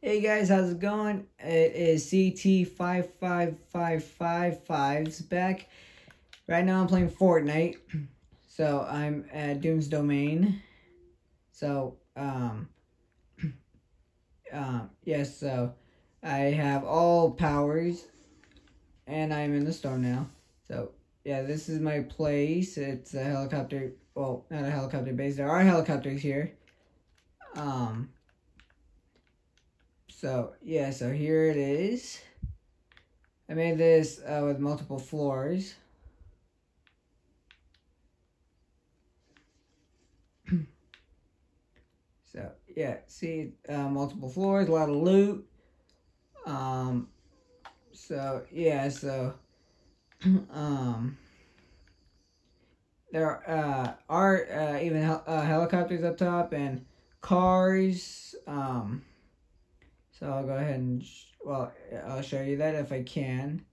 Hey guys, how's it going? It is CT55555's back. Right now I'm playing Fortnite. So I'm at Doom's Domain. So, yes, so I have all powers and I'm in the storm now. So, yeah, this is my place. It's a helicopter, well, not a helicopter base. There are helicopters here. So, yeah, so here it is. I made this with multiple floors. So, yeah, see, multiple floors, a lot of loot. So, yeah, so, there are even helicopters up top and cars. So I'll go ahead and, I'll show you that if I can.